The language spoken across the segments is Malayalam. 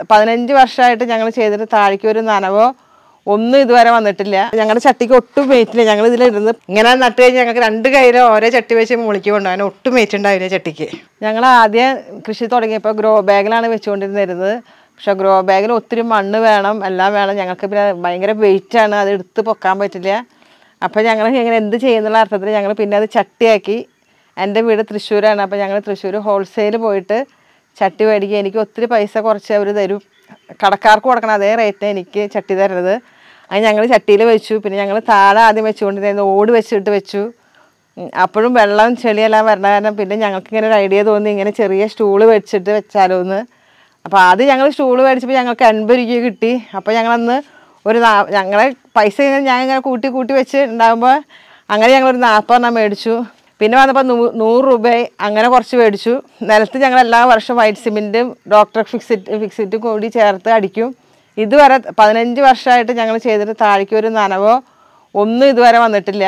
15 വർഷമായിട്ട് ഞങ്ങൾ ചെയ്തിട്ട് താഴേക്ക് ഒരു നനവോ ഒന്നും ഇതുവരെ വന്നിട്ടില്ല. ഞങ്ങളുടെ ചട്ടിക്ക് ഒട്ടും വെയിറ്റില്ല. ഞങ്ങൾ ഇതിലിരുന്ന് ഇങ്ങനെ നട്ട് കഴിഞ്ഞാൽ ഞങ്ങൾക്ക് 2 കയ്യിലും ഓരോ ചട്ടി വെച്ച് മുളിക്ക് കൊണ്ടുപോകാൻ ഒട്ടും വെയിറ്റ് ഉണ്ടാവില്ല ചട്ടിക്ക്. ഞങ്ങൾ ആദ്യം കൃഷി തുടങ്ങിയപ്പോൾ ഗ്രോ ബാഗിലാണ് വെച്ചുകൊണ്ടിരുന്നത്. പക്ഷേ ഗ്രോ ബാഗിൽ ഒത്തിരി മണ്ണ് വേണം, എല്ലാം വേണം. ഞങ്ങൾക്ക് പിന്നെ ഭയങ്കര വെയിറ്റാണ്, അത് എടുത്ത് പൊക്കാൻ പറ്റില്ല. അപ്പോൾ ഞങ്ങൾ ഇങ്ങനെ എന്ത് ചെയ്യുന്നുള്ള അർത്ഥത്തിൽ ഞങ്ങൾ പിന്നെ അത് ചട്ടിയാക്കി. എൻ്റെ വീട് തൃശ്ശൂരാണ്. അപ്പോൾ ഞങ്ങൾ തൃശ്ശൂർ ഹോൾസെയിൽ പോയിട്ട് ചട്ടി മേടിക്കുക. എനിക്ക് ഒത്തിരി പൈസ കുറച്ച് അവർ തരും. കടക്കാർക്ക് കൊടുക്കണം അതേ റേറ്റിന് എനിക്ക് ചട്ടി തരുന്നത്. അത് ഞങ്ങൾ ചട്ടിയിൽ വെച്ചു. പിന്നെ ഞങ്ങൾ താഴെ ആദ്യം വെച്ചുകൊണ്ടിരുന്നത് ഓട് വെച്ചിട്ട് വെച്ചു. അപ്പോഴും വെള്ളം ചെളിയെല്ലാം വരണ കാരണം പിന്നെ ഞങ്ങൾക്കിങ്ങനെ ഒരു ഐഡിയ തോന്നി ഇങ്ങനെ ചെറിയ സ്റ്റൂള് വെച്ചിട്ട് വെച്ചാലോ എന്ന്. അപ്പോൾ ആദ്യം ഞങ്ങൾ സ്റ്റൂള് മേടിച്ചപ്പോൾ ഞങ്ങൾക്ക് 80 രൂപ കിട്ടി. അപ്പോൾ ഞങ്ങളന്ന് ഞങ്ങളെ പൈസ ഞാൻ ഇങ്ങനെ കൂട്ടി വെച്ച് ഉണ്ടാകുമ്പോൾ അങ്ങനെ ഞങ്ങളൊരു 40 മേടിച്ചു. പിന്നെ വന്നപ്പോൾ 100 രൂപ അങ്ങനെ കുറച്ച് മേടിച്ചു. നിലത്ത് ഞങ്ങൾ എല്ലാ വർഷവും വൈറ്റ് സിമെൻറ്റും ഡോക്ടർ ഫിക്സിറ്റും കൂടി ചേർത്ത് അടിക്കും. ഇതുവരെ 15 വർഷമായിട്ട് ഞങ്ങൾ ചെയ്തിട്ട് താഴേക്ക് ഒരു നനവോ ഒന്നും ഇതുവരെ വന്നിട്ടില്ല.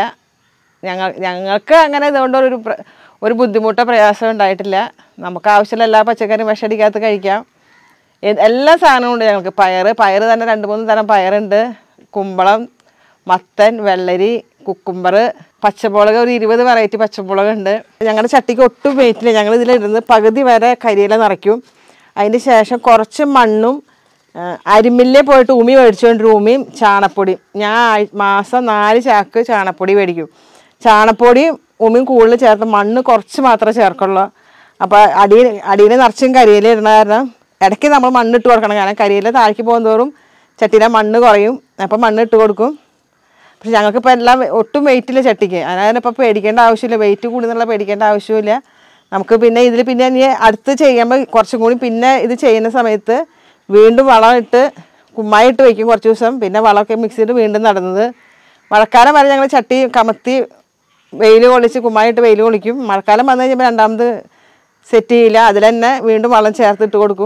ഞങ്ങൾക്ക് അങ്ങനെ ഇതുകൊണ്ട് ഒരു ബുദ്ധിമുട്ടോ പ്രയാസമോ ഉണ്ടായിട്ടില്ല. നമുക്ക് ആവശ്യമുള്ള എല്ലാ പച്ചക്കറിയും വിഷടിക്കാത്ത കഴിക്കാം. എല്ലാ സാധനവും ഉണ്ട് ഞങ്ങൾക്ക്. പയർ തന്നെ 2-3 തരം പയറുണ്ട്. കുമ്പളം, മത്തൻ, വെള്ളരി, കുക്കുംബർ, പച്ചമുളക്, ഒരു 20 വെറൈറ്റി പച്ചമുളകുണ്ട്. ഞങ്ങളുടെ ചട്ടിക്ക് ഒട്ടും വെയിറ്റില്ല. ഞങ്ങൾ ഇതിലിരുന്ന് പകുതി വരെ കരിയില നിറയ്ക്കും. അതിന് ശേഷം കുറച്ച് മണ്ണും അരിമില്ലേ പോയിട്ട് ഉമി മേടിച്ചുകൊണ്ട് ഉമിയും ചാണപ്പൊടിയും. ഞാൻ മാസം 4 ചാക്ക് ചാണപ്പൊടി മേടിക്കും. ചാണപ്പൊടിയും ഉമിയും കൂടുതൽ ചേർത്ത് മണ്ണ് കുറച്ച് മാത്രമേ ചേർക്കുള്ളൂ. അപ്പോൾ അടിയിൽ നിറച്ചും കരിയില ഇടുന്ന കാരണം ഇടയ്ക്ക് നമ്മൾ മണ്ണിട്ട് കൊടുക്കണം. കാരണം കരിയില താഴേക്ക് പോകുന്നതോറും ചട്ടിയിലെ മണ്ണ് കുറയും. അപ്പം മണ്ണിട്ട് കൊടുക്കും. പക്ഷെ ഞങ്ങൾക്കിപ്പോൾ എല്ലാം ഒട്ടും വെയിറ്റില്ല ചട്ടിക്ക്. അതിനിപ്പോൾ പേടിക്കേണ്ട ആവശ്യമില്ല. വെയിറ്റ് കൂടുന്നുള്ള പേടിക്കേണ്ട ആവശ്യമില്ല നമുക്ക്. പിന്നെ ഇതിൽ പിന്നെ ഇനി അടുത്ത് ചെയ്യുമ്പോൾ കുറച്ചും കൂടി പിന്നെ ഇത് ചെയ്യുന്ന സമയത്ത് വീണ്ടും വളം ഇട്ട് കുമ്മായി ഇട്ട് വയ്ക്കും കുറച്ച് ദിവസം. പിന്നെ വളമൊക്കെ മിക്സ് ചെയ്ത് വീണ്ടും നടുന്നത്. മഴക്കാലം വരെ ഞങ്ങൾ ചട്ടി കമത്തി വെയിൽ കൊള്ളിച്ച് കുമ്മായി ഇട്ട് വെയിൽ കൊള്ളിക്കും. മഴക്കാലം വന്നു കഴിയുമ്പോൾ രണ്ടാമത് സെറ്റ് ചെയ്യില്ല. അതിൽ തന്നെ വീണ്ടും വളം ചേർത്തിട്ട് കൊടുക്കും.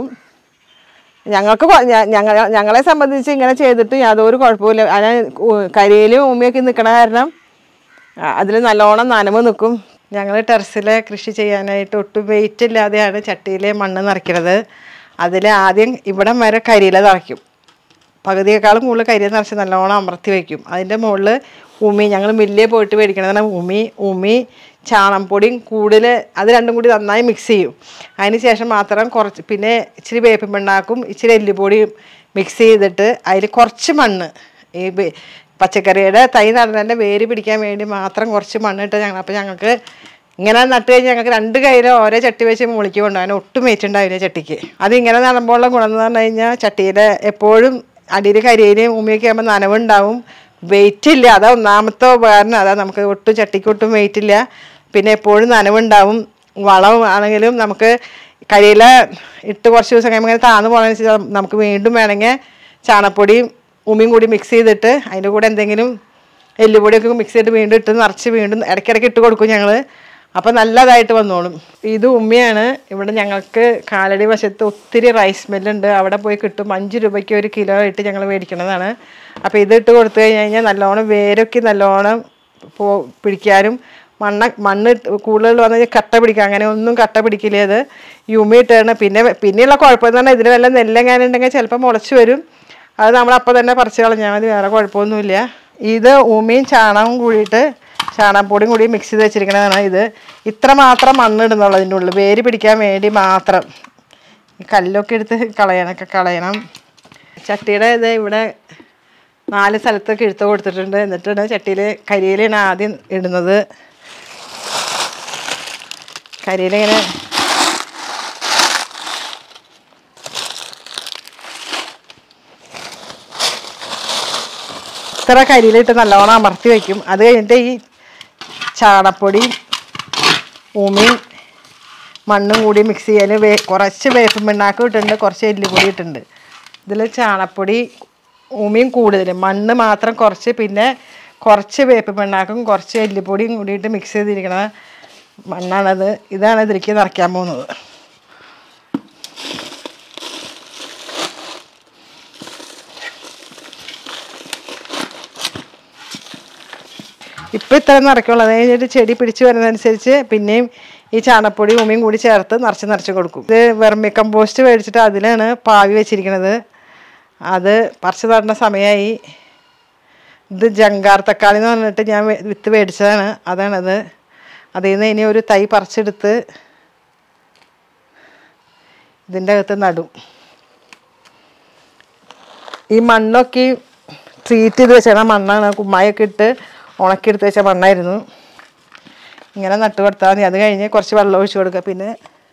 ഞങ്ങളെ സംബന്ധിച്ച് ഇങ്ങനെ ചെയ്തിട്ട് യാതൊരു കുഴപ്പമില്ല. അതിന് കരിയിലും ഉമ്മയൊക്കെ നിൽക്കണ കാരണം അതിൽ നല്ലോണം നനവ് നിൽക്കും. ഞങ്ങൾ ടെറസിലെ കൃഷി ചെയ്യാനായിട്ട് ഒട്ടും വെയിറ്റ് ഇല്ലാതെയാണ് ചട്ടിയിലെ മണ്ണ് നിറയ്ക്കുന്നത്. അതിൽ ആദ്യം ഇവിടം വരെ കരിയില നിറയ്ക്കും. പകുതിയേക്കാളും കൂടുതൽ കരിയില നിറച്ച് നല്ലോണം അമർത്തി വയ്ക്കും. അതിൻ്റെ മുകളിൽ ഉമി, ഞങ്ങൾ മില്ലിൽ പോയിട്ട് മേടിക്കണതാണ് ഉമി ചാണകപ്പൊടിയും കൂടുതൽ അത് രണ്ടും കൂടി നന്നായി മിക്സ് ചെയ്യും. അതിന് ശേഷം മാത്രം കുറച്ച് പിന്നെ ഇച്ചിരി വേപ്പിൻ പിണ്ണാക്കും ഇച്ചിരി എല്ലുപൊടിയും മിക്സ് ചെയ്തിട്ട് അതിൽ കുറച്ച് മണ്ണ് ഈ പച്ചക്കറിയുടെ തൈ നടന്നതിൻ്റെ വേര് പിടിക്കാൻ വേണ്ടി മാത്രം കുറച്ച് മണ്ണിട്ട് അപ്പോൾ ഞങ്ങൾക്ക് ഇങ്ങനെ നട്ട് കഴിഞ്ഞാൽ ഞങ്ങൾക്ക് 2 കയ്യിലും ഓരോ ചട്ടി വെച്ച് മുളിക്ക് കൊണ്ടുപോകാൻ ഒട്ടും വെയിറ്റ് ഉണ്ടാവില്ല ചട്ടിക്ക്. അത് ഇങ്ങനെ നടുമ്പോഴുള്ള ഗുണം എന്ന് പറഞ്ഞു കഴിഞ്ഞാൽ ചട്ടിയിൽ എപ്പോഴും അടിയിൽ കരിയിലും ഉമ്മിയൊക്കെ ആകുമ്പോൾ നനവുണ്ടാവും. വെയിറ്റ് ഇല്ല. അതാ ഒന്നാമത്തെ ഉപകാരം. അതാ നമുക്ക് ഒട്ടും ചട്ടിക്ക് ഒട്ടും വെയിറ്റ് ഇല്ല. പിന്നെ എപ്പോഴും നനവുണ്ടാവും. വളം ആണെങ്കിലും നമുക്ക് കരിയില ഇട്ട് കുറച്ച് ദിവസം കഴിയുമ്പോൾ ഇങ്ങനെ താഴ്ന്നു പോകണമെന്ന് നമുക്ക് വീണ്ടും വേണമെങ്കിൽ ചാണകപ്പൊടിയും ഉമിയും കൂടി മിക്സ് ചെയ്തിട്ട് അതിൻ്റെ കൂടെ എന്തെങ്കിലും എല്ലുപൊടിയൊക്കെ മിക്സ് ചെയ്തിട്ട് വീണ്ടും ഇട്ട് നിറച്ച് വീണ്ടും ഇടയ്ക്കിടയ്ക്ക് ഇട്ട് കൊടുക്കും ഞങ്ങൾ. അപ്പോൾ നല്ലതായിട്ട് വന്നോളും. ഇത് ഉമ്മിയാണ്. ഇവിടെ ഞങ്ങൾക്ക് കാലടി വശത്ത് ഒത്തിരി റൈസ് മില്ലുണ്ട്. അവിടെ പോയി കിട്ടും. 5 രൂപയ്ക്ക് 1 കിലോ ആയിട്ട് ഞങ്ങൾ മേടിക്കുന്നതാണ്. അപ്പോൾ ഇതിട്ട് കൊടുത്തു കഴിഞ്ഞാൽ നല്ലോണം വേരൊക്കെ നല്ലോണം പിടിക്കാനും മണ്ണ് കൂടുതൽ വന്നു കഴിഞ്ഞാൽ കട്ട പിടിക്കുക. അങ്ങനെ ഒന്നും കട്ട പിടിക്കില്ല. അത് ഈ ഉമ്മി ഇട്ടാണ്. പിന്നെയുള്ള കുഴപ്പമെന്ന് പറഞ്ഞാൽ ഇതിന് വല്ല നെല്ലെങ്ങാനുണ്ടെങ്കിൽ ചിലപ്പോൾ മുളച്ച് വരും. അത് നമ്മളപ്പോൾ തന്നെ പറിച്ച് കളഞ്ഞാൽ മതി. വേറെ കുഴപ്പമൊന്നുമില്ല. ഇത് ഉമ്മിയും ചാണകവും കൂടിയിട്ട് ചാണകപ്പൊടിയും കൂടി മിക്സ് ചെയ്ത് വെച്ചിരിക്കണതാണ്. ഇത് ഇത്ര മാത്രം മണ്ണിടുന്നുള്ളൂ അതിൻ്റെ ഉള്ളിൽ വേര് പിടിക്കാൻ വേണ്ടി മാത്രം. കല്ലൊക്കെ എടുത്ത് കളയണം. ചട്ടിയുടെ ഇത് ഇവിടെ 4 സ്ഥലത്തൊക്കെ എടുത്ത് കൊടുത്തിട്ടുണ്ട്. എന്നിട്ടാണ് ചട്ടിയിൽ കരിയിലാണ് ആദ്യം ഇടുന്നത്. കരിയിലിങ്ങനെ ഇത്ര കരിയിലിട്ട് നല്ലോണം അമർത്തി വയ്ക്കും. അത് കഴിഞ്ഞിട്ട് ഈ ചാണപ്പൊടി ഉമിയും മണ്ണും കൂടി മിക്സ് ചെയ്യാൻ കുറച്ച് വേപ്പിൻ പിണ്ണാക്കും ഇട്ടിട്ടുണ്ട്. കുറച്ച് എല്ലുപൊടി ഇട്ടിട്ടുണ്ട്. ഇതിൽ ചാണപ്പൊടി ഉമിയും കൂടുതൽ, മണ്ണ് മാത്രം കുറച്ച്, പിന്നെ കുറച്ച് വേപ്പിൻ പിണ്ണാക്കും കുറച്ച് എല്ലുപൊടിയും കൂടിയിട്ട് മിക്സ് ചെയ്തിരിക്കുന്ന മണ്ണാണത്. ഇതാണ് ഇതിലേക്ക് നിറയ്ക്കാൻ പോകുന്നത്. ഇപ്പം ഇത്ര നിറയ്ക്കുള്ളൂ. അത് കഴിഞ്ഞിട്ട് ചെടി പിടിച്ച് വരുന്നതനുസരിച്ച് പിന്നെയും ഈ ചാണകപ്പൊടി ഉമിയും കൂടി ചേർത്ത് നിറച്ച് കൊടുക്കും. ഇത് വെർമി കമ്പോസ്റ്റ് മേടിച്ചിട്ട് അതിലാണ് പാവി വെച്ചിരിക്കുന്നത്. അത് പറിച്ച് നടുന്ന സമയമായി. ഇത് ജങ്കാർ തക്കാളി എന്ന് പറഞ്ഞിട്ട് ഞാൻ വിത്ത് മേടിച്ചതാണ്. അതാണത്. അതിൽ നിന്ന് ഇനി ഒരു തൈ പറിച്ചെടുത്ത് ഇതിൻ്റെ അകത്ത് നടും. ഈ മണ്ണൊക്കെ ട്രീറ്റ് ചെയ്ത് വെച്ചാൽ മണ്ണാണ്. കുമ്മായൊക്കെ ഇട്ട് ഉണക്കിയെടുത്ത് വെച്ച മണ്ണായിരുന്നു. ഇങ്ങനെ നട്ട് കൊടുത്താൽ മതി. അത് കഴിഞ്ഞ് കുറച്ച് വെള്ളം ഒഴിച്ച് കൊടുക്കുക. പിന്നെ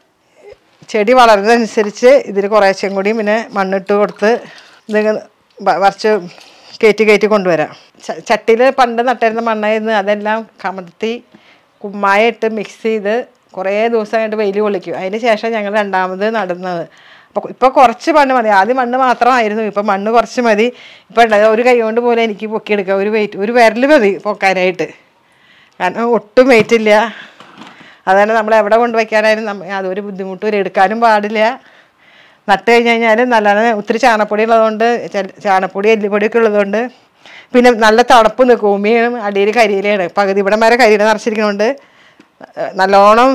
ചെടി വളരുന്നതനുസരിച്ച് ഇതിൽ കുറേശ്ശേം കൂടി പിന്നെ മണ്ണിട്ട് കൊടുത്ത് ഇതിങ്ങനെ കുറച്ച് കയറ്റി കൊണ്ടുവരാം. ചട്ടിയിൽ പണ്ട് നട്ടിരുന്ന മണ്ണായിരുന്നു. അതെല്ലാം കമഴ്ത്തി കുമ്മായ ഇട്ട് മിക്സ് ചെയ്ത് കുറേ ദിവസം കഴിഞ്ഞിട്ട് വെയിൽ കൊള്ളിക്കും. അതിന് ശേഷം ഞങ്ങൾ രണ്ടാമത് നടുന്നത്. അപ്പോൾ ഇപ്പോൾ കുറച്ച് മണ്ണ് മതി. ആദ്യം മണ്ണ് മാത്രമായിരുന്നു. ഇപ്പോൾ മണ്ണ് കുറച്ച് മതി. ഇപ്പോൾ ഒരു കൈ കൊണ്ട് പോലെ എനിക്ക് പൊക്കിയെടുക്കാം. ഒരു വിരൽ മതി പൊക്കാനായിട്ട്. കാരണം ഒട്ടും വെയിറ്റ് ഇല്ല. അതുതന്നെ നമ്മൾ എവിടെ കൊണ്ടുവയ്ക്കാനായാലും അതൊരു ബുദ്ധിമുട്ട് വരും. എടുക്കാനും പാടില്ല. നട്ട് കഴിഞ്ഞാൽ നല്ലതാണ്. ഒത്തിരി ചാണകപ്പൊടി ഉള്ളതുകൊണ്ട്, ചാണകപ്പൊടി എല്ലുപൊടിയൊക്കെ ഉള്ളതുകൊണ്ട് പിന്നെ നല്ല തണുപ്പ് നിൽക്കും. ഭൂമിയും അടിയിൽ കരിയിലാണ്. പകുതി ഇവിടം വരെ കരിയില നിറച്ചിരിക്കുന്നതുകൊണ്ട് നല്ലോണം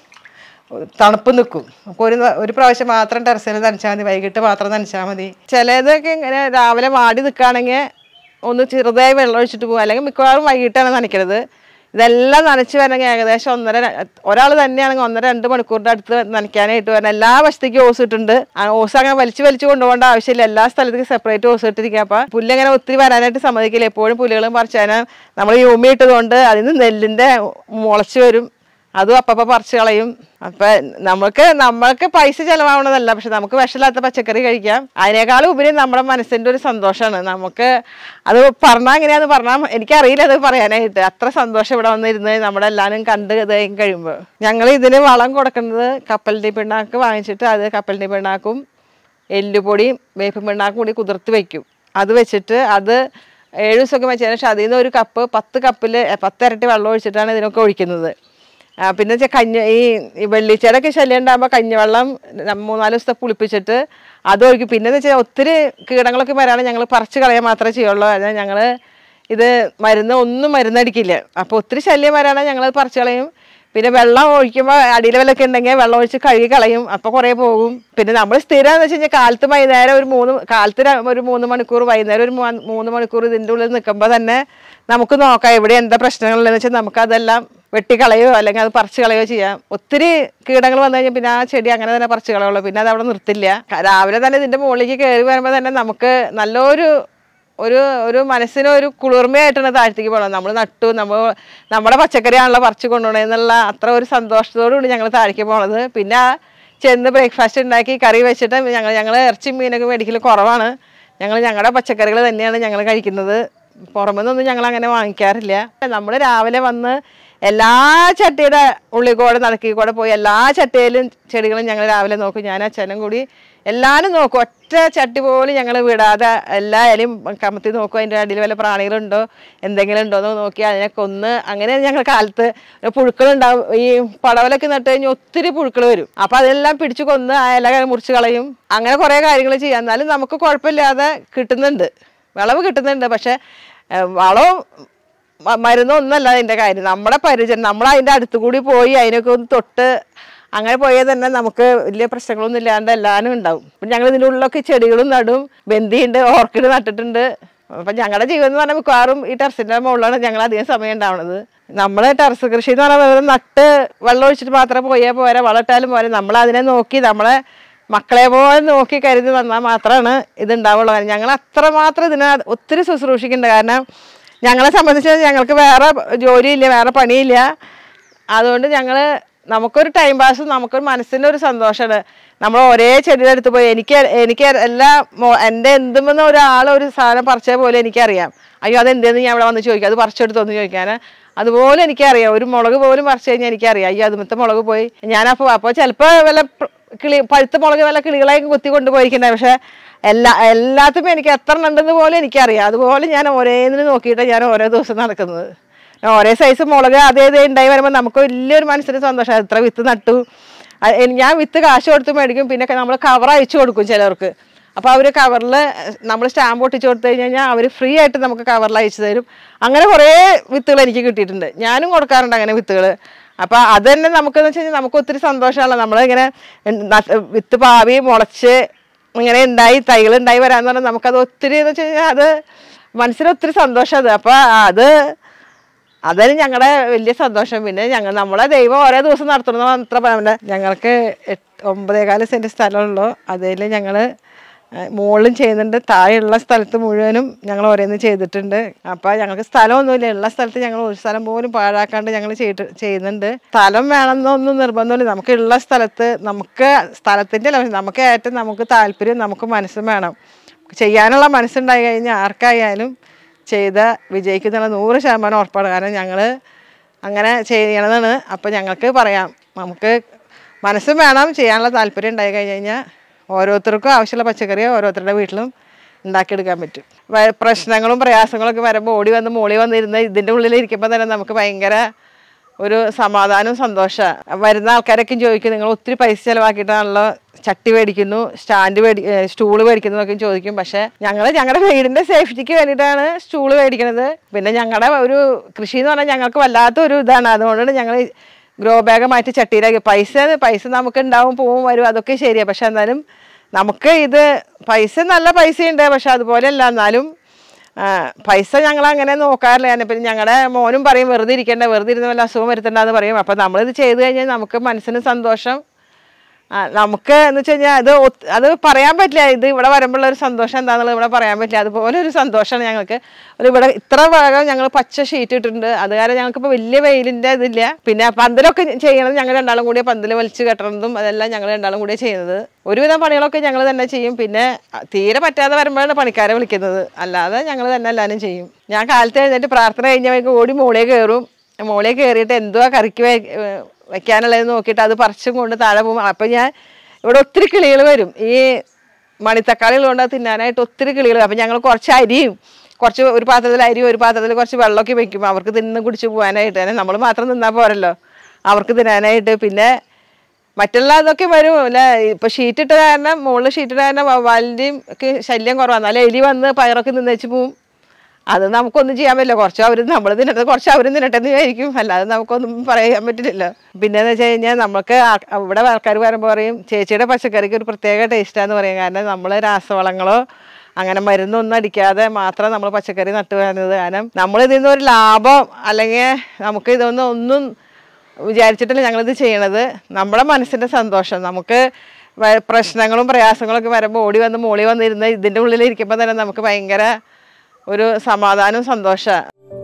തണുപ്പ് നിൽക്കും. അപ്പോൾ ഒരു പ്രാവശ്യം മാത്രം ടെറസിൽ നനച്ചാൽ മതി. വൈകിട്ട് മാത്രം നനച്ചാൽ മതി. ചിലതൊക്കെ ഇങ്ങനെ രാവിലെ വാടി നിൽക്കുകയാണെങ്കിൽ ഒന്ന് ചെറുതായി വെള്ളം ഒഴിച്ചിട്ട് പോകും. അല്ലെങ്കിൽ മിക്കവാറും വൈകിട്ടാണ് നനയ്ക്കുന്നത്. ഇതെല്ലാം നനച്ച് വരണമെങ്കിൽ ഏകദേശം ഒരാൾ തന്നെയാണെങ്കിൽ 1-2 മണിക്കൂറിൻ്റെ അടുത്ത് നനയ്ക്കാനായിട്ട് വരണം. എല്ലാ വശത്തേക്കും ഓസ് ഇട്ടുണ്ട്. ഓസ് അങ്ങനെ വലിച്ചു കൊണ്ടുപോകേണ്ട ആവശ്യമില്ല. എല്ലാ സ്ഥലത്തേക്കും സെപ്പറേറ്റ് ഓസ് ഇട്ടിരിക്കുക. അപ്പോൾ പുല്ലങ്ങനെ ഒത്തിരി വരാനായിട്ട് സമ്മതിക്കില്ല. എപ്പോഴും പുല്ലുകളും പറിച്ചാൽ നമ്മൾ ഈ ഉമി ഇട്ടതുകൊണ്ട് അതിന് നെല്ലിൻ്റെ മുളച്ച് വരും. അതും അപ്പം പറിച്ച് കളയും. അപ്പം നമ്മൾക്ക് പൈസ ചിലവാകണതല്ല, പക്ഷെ നമുക്ക് വിഷമില്ലാത്ത പച്ചക്കറി കഴിക്കാം. അതിനേക്കാളും ഉപരി നമ്മുടെ മനസ്സിൻ്റെ ഒരു സന്തോഷമാണ്. നമുക്ക് അത് പറഞ്ഞാൽ എങ്ങനെയാന്ന് പറഞ്ഞാൽ എനിക്കറിയില്ല അത് പറയാനായിട്ട്. അത്ര സന്തോഷം ഇവിടെ വന്നിരുന്ന് നമ്മുടെ എല്ലാവരും കണ്ട് ഇതായി കഴിയുമ്പോൾ. ഞങ്ങൾ ഇതിന് വളം കൊടുക്കുന്നത് കപ്പലിൻ്റെ പിണ്ണാക്ക് വാങ്ങിച്ചിട്ട് അത് കപ്പലിൻ്റെ പിണ്ണാക്കും എല്ലുപൊടിയും വേപ്പിൻ പിണ്ണാക്കും കൂടി കുതിർത്ത് വയ്ക്കും. അത് വെച്ചിട്ട് അത് 7 ദിവസമൊക്കെ വെച്ചതിന് ശേഷം അതിൽ നിന്ന് ഒരു കപ്പ് 10 കപ്പിൽ 10 ഇരട്ടി വെള്ളം ഒഴിച്ചിട്ടാണ് ഇതിനൊക്കെ ഒഴിക്കുന്നത്. പിന്നെ ഈ വെള്ളിച്ചേടൊക്കെ ശല്യം ഉണ്ടാകുമ്പോൾ കഞ്ഞിവെള്ളം 3-4 ദിവസത്തെ പുളിപ്പിച്ചിട്ട് അത് ഒഴിക്കും. പിന്നെ എന്ന് വെച്ചാൽ ഒത്തിരി കീടങ്ങളൊക്കെ വരാണെങ്കിൽ ഞങ്ങൾ പറിച്ച് കളയാൻ മാത്രമേ ചെയ്യുള്ളൂ. അതായത് ഞങ്ങൾ ഇത് മരുന്നടിക്കില്ല. അപ്പോൾ ഒത്തിരി ശല്യം വരാണെങ്കിൽ ഞങ്ങൾ പറിച്ച് കളയും. പിന്നെ വെള്ളം ഒഴിക്കുമ്പോൾ അടിയിൽ വല്ലൊക്കെ ഉണ്ടെങ്കിൽ വെള്ളം ഒഴിച്ച് കഴുകി കളയും. അപ്പോൾ കുറേ പോകും. പിന്നെ നമ്മൾ സ്ഥിരം എന്ന് വെച്ച് കഴിഞ്ഞാൽ കാലത്ത് വൈകുന്നേരം ഒരു 3 മണിക്കൂർ, വൈകുന്നേരം ഒരു 3 മണിക്കൂർ ഇതിൻ്റെ ഉള്ളിൽ നിൽക്കുമ്പോൾ തന്നെ നമുക്ക് നോക്കാം എവിടെ എന്താ പ്രശ്നങ്ങളുള്ളതെന്ന് വെച്ചാൽ നമുക്കതെല്ലാം വെട്ടിക്കളയോ അല്ലെങ്കിൽ അത് പറിച്ച് കളയോ ചെയ്യാം. ഒത്തിരി കീടങ്ങൾ വന്നു കഴിഞ്ഞാൽ പിന്നെ ആ ചെടി അങ്ങനെ തന്നെ പറിച്ച് കളയുള്ളൂ. പിന്നെ അത് അവിടെ നിർത്തില്ല. രാവിലെ തന്നെ ഇതിൻ്റെ മുകളിലേക്ക് കയറി വരുമ്പോൾ തന്നെ നമുക്ക് നല്ലൊരു ഒരു മനസ്സിനൊരു കുളിർമയായിട്ടാണ് താഴ്ത്തേക്ക് പോകണം. നമ്മൾ നട്ടു, നമ്മുടെ പച്ചക്കറിയാണല്ലോ പറിച്ച് കൊണ്ടുപോകണമെന്നുള്ള അത്ര ഒരു സന്തോഷത്തോടുകൂടി ഞങ്ങൾ താഴേക്ക് പോകണത്. പിന്നെ ചെന്ന് ബ്രേക്ക്ഫാസ്റ്റ് ഉണ്ടാക്കി കറി വെച്ചിട്ട് ഞങ്ങൾ ഇറച്ചി മീനൊക്കെ മേടിക്കൽ കുറവാണ്. ഞങ്ങളുടെ പച്ചക്കറികൾ തന്നെയാണ് ഞങ്ങൾ കഴിക്കുന്നത്. പുറമെ നിന്നൊന്നും ഞങ്ങൾ അങ്ങനെ വാങ്ങിക്കാറില്ല. നമ്മൾ രാവിലെ വന്ന് എല്ലാ ചട്ടിയുടെ ഉള്ളിൽ കൂടെ നടക്കി കൂടെ പോയി എല്ലാ ചട്ടിയിലും ചെടികളും ഞങ്ങൾ രാവിലെ നോക്കും. ഞാൻ അച്ഛനും കൂടി എല്ലാവരും നോക്കും. ഒറ്റ ചട്ടി പോലും ഞങ്ങൾ വിടാതെ എല്ലാ ഇലയും കമത്തി നോക്കും. അതിൻ്റെ അടിയിൽ വല്ല പ്രാണികളുണ്ടോ എന്തെങ്കിലും ഉണ്ടോ എന്ന് നോക്കി അതിനെ കൊന്ന്. അങ്ങനെ ഞങ്ങൾ കാലത്ത് പുഴുക്കളുണ്ടാവും. ഈ പടവലൊക്കെ നട്ട് കഴിഞ്ഞാൽ ഒത്തിരി പുഴുക്കൾ വരും. അപ്പം അതെല്ലാം പിടിച്ച് കൊന്ന് ആ ഇല മുറിച്ച് കളയും. അങ്ങനെ കുറേ കാര്യങ്ങൾ ചെയ്യാം. എന്നാലും നമുക്ക് കുഴപ്പമില്ലാതെ കിട്ടുന്നുണ്ട്, വിളവ് കിട്ടുന്നുണ്ട്. പക്ഷെ വളവും മരുന്നൊന്നുമല്ല അതിൻ്റെ കാര്യം. നമ്മുടെ പരിചരണം, നമ്മളതിൻ്റെ അടുത്ത് കൂടി പോയി അതിനൊക്കെ ഒന്ന് തൊട്ട് അങ്ങനെ പോയാൽ തന്നെ നമുക്ക് വലിയ പ്രശ്നങ്ങളൊന്നും ഇല്ലാണ്ട് എല്ലാവരും ഉണ്ടാവും. അപ്പം ഞങ്ങൾ ഇതിൻ്റെ ഉള്ളിലൊക്കെ ചെടികളും നടും. ബന്ദിയുണ്ട്, ഓർക്കിഡ് നട്ടിട്ടുണ്ട്. അപ്പം ഞങ്ങളുടെ ജീവിതം എന്ന് പറഞ്ഞാൽ മിക്കവാറും ഈ ടെറസിൻ്റെ മുകളിലാണ് ഞങ്ങൾ അധികം സമയം ഉണ്ടാവുന്നത്. നമ്മൾ ടെറസ് കൃഷി എന്ന് പറഞ്ഞാൽ നട്ട് വെള്ളം ഒഴിച്ചിട്ട് മാത്രം പോയാൽ പോരാ, വളമിട്ടാലും പോരാ. നമ്മളതിനെ നോക്കി നമ്മളെ മക്കളെ പോലെ നോക്കി കരുതി വന്നാൽ മാത്രമാണ് ഇതുണ്ടാവുള്ളൂ. ഞങ്ങൾ അത്രമാത്രം ഇതിനെ ഒത്തിരി ശുശ്രൂഷിക്കുന്നുണ്ട്. കാരണം ഞങ്ങളെ സംബന്ധിച്ച് ഞങ്ങൾക്ക് വേറെ ജോലിയില്ല, വേറെ പണിയില്ല. അതുകൊണ്ട് നമുക്കൊരു ടൈം പാസ്, നമുക്കൊരു മനസ്സിൻ്റെ ഒരു സന്തോഷമാണ്. നമ്മൾ ഒരേ ചെടിയുടെ അടുത്ത് പോയി എനിക്ക് എൻ്റെ എന്തുമെന്ന് ഒരു സാധനം പറിച്ച പോലെ എനിക്കറിയാം. അയ്യോ അതെന്തെന്ന് ഞാൻ അവിടെ വന്ന് ചോദിക്കാം, അത് പറിച്ചെടുത്തോന്ന് ചോദിക്കാൻ അതുപോലെ എനിക്കറിയാം. ഒരു മുളക് പോലും പറിച്ചു കഴിഞ്ഞാൽ എനിക്കറിയാം അയ്യോ അതുമത്തെ മുളക് പോയി. അപ്പോൾ ചിലപ്പോൾ വല്ല പഴുത്ത മുളക് വല്ല കിളികളെയും കുത്തി കൊണ്ടുപോയിരിക്കുന്നത്. പക്ഷേ എല്ലാത്തിനും എനിക്ക് എത്ര ഉണ്ടെന്ന് പോലെ എനിക്കറിയാം. അതുപോലെ ഞാൻ ഒരേതിന് നോക്കിയിട്ട് ഞാൻ ഓരോ ദിവസം നടക്കുന്നത്. ഒരേ സൈസ് മുളക് അതേ ഉണ്ടായി വരുമ്പോൾ നമുക്ക് വലിയൊരു മനസ്സിന് സന്തോഷം. എത്ര വിത്ത് നട്ടു, ഞാൻ വിത്ത് കാശ് കൊടുത്ത് മേടിക്കും. പിന്നെ നമ്മൾ കവർ അയച്ചു കൊടുക്കും ചിലർക്ക്. അപ്പോൾ അവർ കവറിൽ നമ്മൾ സ്റ്റാമ്പ് ഒട്ടിച്ച് കൊടുത്തു കഴിഞ്ഞാൽ അവർ ഫ്രീ ആയിട്ട് നമുക്ക് കവറിൽ അയച്ചു തരും. അങ്ങനെ കുറേ വിത്തുകൾ എനിക്ക് കിട്ടിയിട്ടുണ്ട്. ഞാനും കൊടുക്കാറുണ്ട് അങ്ങനെ വിത്തുകൾ. അപ്പോൾ അത് തന്നെ നമുക്കെന്ന് വെച്ച് കഴിഞ്ഞാൽ നമുക്ക് ഒത്തിരി സന്തോഷമാണല്ലോ. നമ്മളിങ്ങനെ വിത്ത് പാവി മുളച്ച് ഇങ്ങനെ ഉണ്ടായി തൈകളുണ്ടായി വരാമെന്ന് പറഞ്ഞാൽ നമുക്കത് ഒത്തിരി എന്ന് വെച്ച് കഴിഞ്ഞാൽ അത് മനസ്സിനൊത്തിരി സന്തോഷം. അത് അപ്പോൾ അതാണ് ഞങ്ങളുടെ വലിയ സന്തോഷം. പിന്നെ നമ്മളെ ദൈവം ഓരോ ദിവസം നടത്തുന്നത് മാത്രമല്ല. ഞങ്ങൾക്ക് 9.4 സെൻറ്റ് സ്ഥലമുള്ളൂ. അതിൽ ഞങ്ങൾ മുകളിലും ചെയ്യുന്നുണ്ട്, താഴെയുള്ള സ്ഥലത്ത് മുഴുവനും ഞങ്ങൾ ഓരോന്ന് ചെയ്തിട്ടുണ്ട്. അപ്പോൾ ഞങ്ങൾക്ക് സ്ഥലമൊന്നുമില്ല. ഉള്ള സ്ഥലത്ത് ഞങ്ങൾ ഒരു സ്ഥലം പോലും പാഴാക്കാണ്ട് ഞങ്ങൾ ചെയ്യുന്നുണ്ട്. സ്ഥലം വേണമെന്നൊന്നും നിർബന്ധമില്ല. നമുക്കുള്ള സ്ഥലത്ത് നമുക്ക് സ്ഥലത്തിൻ്റെ നമുക്ക് ഏറ്റവും നമുക്ക് താല്പര്യം നമുക്ക് മനസ്സും വേണം. ചെയ്യാനുള്ള മനസ്സുണ്ടായി കഴിഞ്ഞാൽ ആർക്കായാലും ചെയ്ത വിജയിക്കുന്നുള്ള 100% ഉറപ്പാണ്. കാരണം ഞങ്ങൾ അങ്ങനെ ചെയ്യണമെന്നാണ്. അപ്പോൾ ഞങ്ങൾക്ക് പറയാം, നമുക്ക് മനസ്സും വേണം, ചെയ്യാനുള്ള താല്പര്യം ഉണ്ടായി കഴിഞ്ഞ് കഴിഞ്ഞാൽ ഓരോരുത്തർക്കും ആവശ്യമുള്ള പച്ചക്കറി ഓരോരുത്തരുടെ വീട്ടിലും ഉണ്ടാക്കിയെടുക്കാൻ പറ്റും. പ്രശ്നങ്ങളും പ്രയാസങ്ങളൊക്കെ വരുമ്പോൾ ഓടി വന്ന് മോളി വന്നിരുന്ന് ഇതിൻ്റെ ഉള്ളിലിരിക്കുമ്പോൾ തന്നെ നമുക്ക് ഭയങ്കര ഒരു സമാധാനവും സന്തോഷമാണ്. വരുന്ന ആൾക്കാരൊക്കെ ചോദിക്കും, നിങ്ങൾ ഒത്തിരി പൈസ ചിലവാക്കിയിട്ടാണല്ലോ ചട്ടി മേടിക്കുന്നു, സ്റ്റൂള് മേടിക്കുന്നു എന്നൊക്കെ ചോദിക്കും. പക്ഷേ ഞങ്ങളുടെ വീടിൻ്റെ സേഫ്റ്റിക്ക് വേണ്ടിയിട്ടാണ് സ്റ്റൂള് മേടിക്കുന്നത്. പിന്നെ ഞങ്ങളുടെ ഒരു കൃഷി എന്ന് പറഞ്ഞാൽ ഞങ്ങൾക്ക് വല്ലാത്തൊരു ഇതാണ്. അതുകൊണ്ടാണ് ഞങ്ങൾ ഗ്രോ ബാഗ് മാറ്റി ചട്ടിയിലാക്കി. പൈസ നമുക്ക് ഉണ്ടാവും, പോവും, വരും, അതൊക്കെ ശരിയാണ്. പക്ഷെ എന്നാലും നമുക്ക് നല്ല പൈസയുണ്ട്. പക്ഷെ അതുപോലെയല്ല, എന്നാലും പൈസ ഞങ്ങൾ അങ്ങനെ നോക്കാറില്ല. പിന്നെ ഞങ്ങളുടെ മോനും പറയും, വെറുതെ ഇരിക്കേണ്ട, വെറുതെ ഇരുന്ന് വല്ല അസുഖം വരുത്തണ്ടെന്ന് പറയും. അപ്പം നമ്മളിത് ചെയ്ത് കഴിഞ്ഞാൽ നമുക്ക് മനസ്സിന് സന്തോഷം. നമുക്ക് എന്ന് വെച്ച് കഴിഞ്ഞാൽ അത് പറയാൻ പറ്റില്ല. ഇത് ഇവിടെ വരുമ്പോഴുള്ള ഒരു സന്തോഷം എന്താണെന്നുള്ളത് ഇവിടെ പറയാൻ പറ്റില്ല. അതുപോലെ ഒരു സന്തോഷമാണ് ഞങ്ങൾക്ക്. ഇവിടെ ഇത്ര ഭാഗം ഞങ്ങൾ പച്ച ഷീറ്റ് ഇട്ടിട്ടുണ്ട്. അത് കാരണം ഞങ്ങൾക്കിപ്പോൾ വലിയ വെയിലിൻ്റെ ഇതില്ല. പിന്നെ പന്തലൊക്കെ ചെയ്യണത് ഞങ്ങൾ രണ്ടാളും കൂടിയ, പന്തൽ വലിച്ച് കെട്ടണതും അതെല്ലാം ഞങ്ങൾ രണ്ടാളും കൂടിയാണ് ചെയ്യുന്നത്. ഒരുവിധം പണികളൊക്കെ ഞങ്ങൾ തന്നെ ചെയ്യും. പിന്നെ തീരെ പറ്റാതെ വരുമ്പോഴാണ് പണിക്കാരെ വിളിക്കുന്നത്. അല്ലാതെ ഞങ്ങൾ തന്നെ എല്ലാവരും ചെയ്യും. ഞാൻ കാലത്ത് എഴുന്നേറ്റ് പ്രാർത്ഥന കഴിഞ്ഞവർക്ക് ഓടി മോളിൽ കയറും. മോളിൽ കയറിയിട്ട് എന്തുവാ കറിക്ക് വയ്ക്കാനുള്ളത് നോക്കിയിട്ട് അത് പറിച്ചും കൊണ്ട് താഴെ പോകും. അപ്പം ഇവിടെ ഒത്തിരി കിളികൾ വരും. ഈ മണിത്തക്കാളികൾ കൊണ്ട് തിന്നാനായിട്ട് ഒത്തിരി കിളികൾ. അപ്പം ഞങ്ങൾ കുറച്ച് അരിയും ഒരു പാത്രത്തിൽ അരിയും ഒരു പാത്രത്തിൽ കുറച്ച് വെള്ളമൊക്കെ വെക്കും അവർക്ക് തിന്ന് കുടിച്ച് പോകാനായിട്ട്. തന്നെ നമ്മൾ മാത്രം നിന്നാൽ പോരല്ലോ, അവർക്ക് തിന്നാനായിട്ട്. പിന്നെ മറ്റുള്ള ഇതൊക്കെ വരും. അല്ല ഇപ്പം ഷീറ്റിട്ട കാരണം, മുകളിൽ ഷീറ്റിട്ട കാരണം വവ്വാലിൻ്റെയും ഒക്കെ ശല്യം കുറവാണ്. നല്ല എലി വന്ന് പയറൊക്കെ നിന്നേച്ച് പോവും. അത് നമുക്കൊന്നും ചെയ്യാൻ പറ്റില്ല. കുറച്ച് അവർ നമ്മൾ തിന്നട്ടെ, കുറച്ച് അവരും തിന്നട്ടെ എന്ന് വിചാരിക്കും. അല്ലാതെ നമുക്കൊന്നും പറയാൻ പറ്റില്ലല്ലോ. പിന്നെയെന്ന് വെച്ച് കഴിഞ്ഞാൽ നമുക്ക് ഇവിടെ ആൾക്കാർ വരുമ്പോൾ പറയും, ചേച്ചിയുടെ പച്ചക്കറിക്ക് ഒരു പ്രത്യേക ടേസ്റ്റാന്ന് പറയും. കാരണം നമ്മൾ രാസവളങ്ങളോ അങ്ങനെ മരുന്നൊന്നും അടിക്കാതെ മാത്രം നമ്മൾ പച്ചക്കറി നട്ടു വരുന്നത്. കാരണം നമ്മളിതിൽ നിന്നൊരു ലാഭം അല്ലെങ്കിൽ നമുക്ക് ഒന്നും വിചാരിച്ചിട്ടില്ല ഞങ്ങളിത് ചെയ്യണത്. നമ്മുടെ മനസ്സിൻ്റെ സന്തോഷം. നമുക്ക് പ്രശ്നങ്ങളും പ്രയാസങ്ങളൊക്കെ വരുമ്പോൾ ഓടി വന്ന് മോളി വന്നിരുന്ന് ഇതിൻ്റെ ഉള്ളിലിരിക്കുമ്പോൾ തന്നെ നമുക്ക് ഭയങ്കര ഒരു സമാധാനവും സന്തോഷമാണ്.